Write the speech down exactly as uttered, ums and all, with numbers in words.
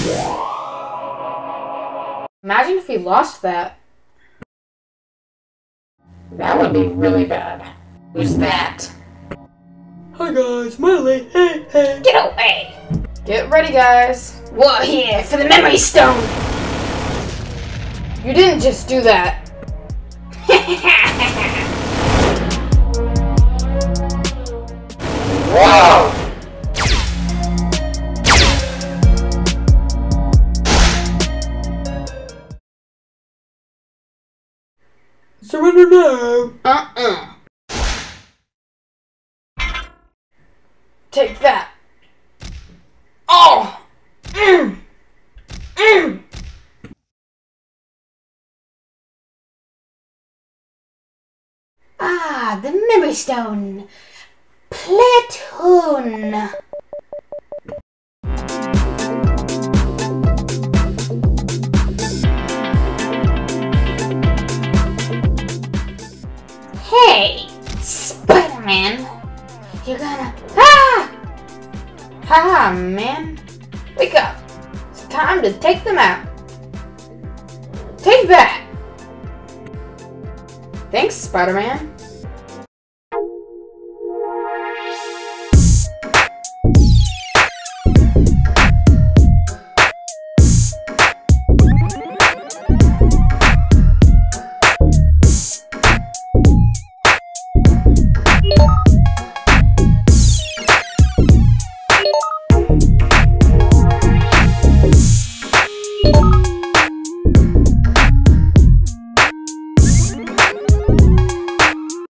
Imagine if he lost that. That would be really bad. Who's that? Hi guys, Miley. Hey, hey. Get away! Get ready, guys. Whoa, here for the memory stone! You didn't just do that. Whoa! Surrender now. Uh-uh. Take that. Oh! Mm. Mm. Ah, the memory stone. Platoon. Hey, Spider-Man. You're gonna... Ah! Haha, man. Wake up. It's time to take them out. Take that. Thanks, Spider-Man. You